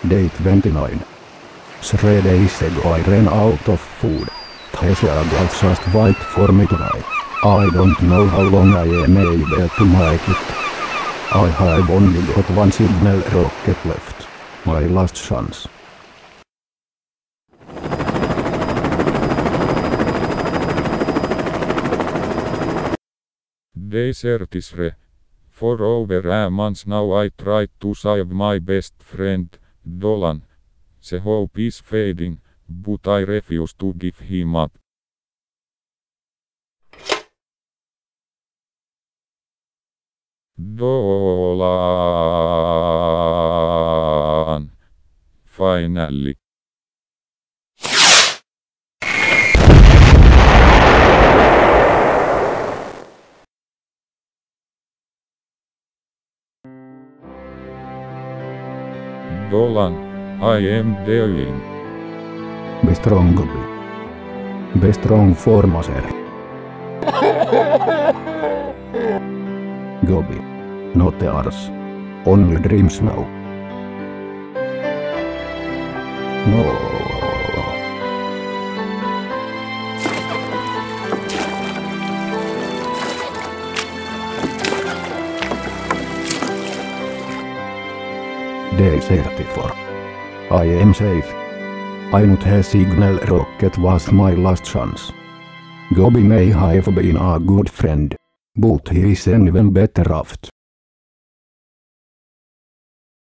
Day 29. 3 days ago I ran out of food. Thesia got just wait for me tonight. I don't know how long I am able to make it. I have only got one signal rocket left. My last chance. Day 33. For over a month now I tried to save my best friend, Dolan. The hope is fading, but I refuse to give him up. Dolan. Finally. Dolan, I am dying. Be strong, Gobi. Be strong for Maser. Gobi. Not the ours. Only dreams now. No. Day 34. I am safe. Ainut he signal rocket was my last chance. Gobi may have been a good friend, but he is an even better raft.